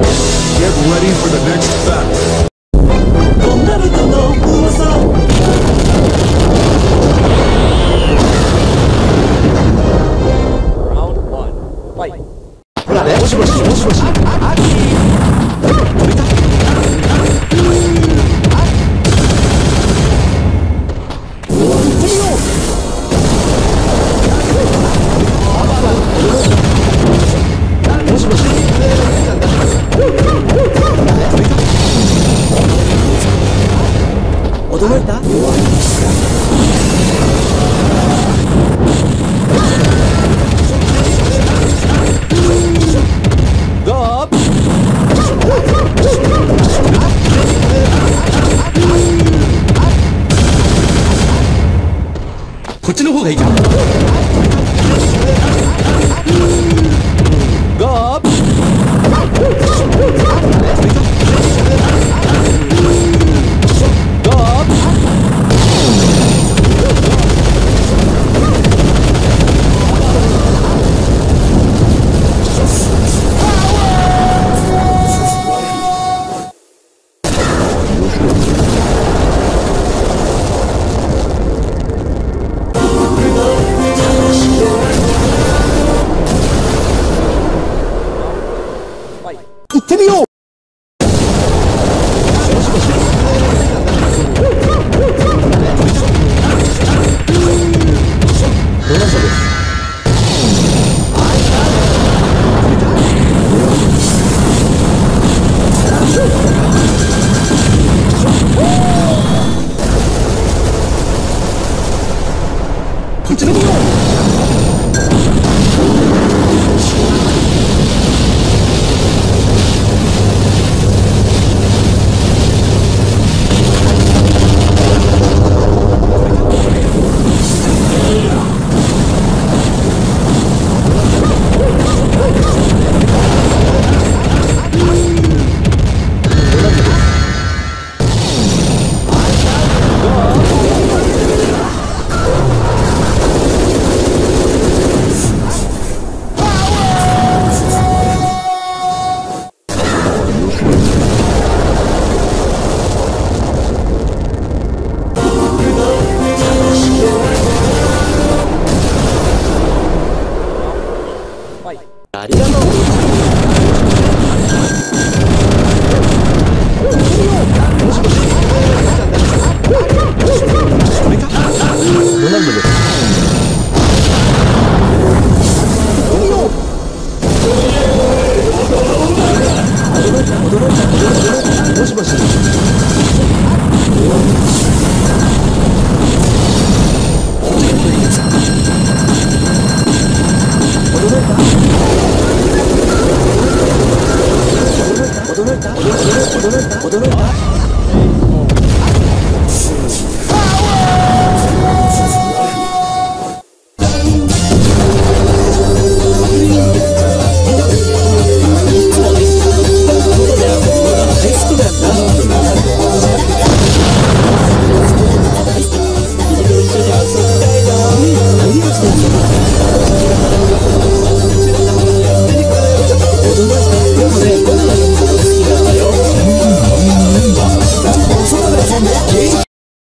Get ready for the next battle. こんな歌の噂 ほらね、もしもしもしもし。飛びた。驚いた？こっちの方がいいか。ゴー。行ってみよう。こっちの見よう。ありがとう。もしもし。これか？ロナルドです。驚いた。もしもし。驚いた。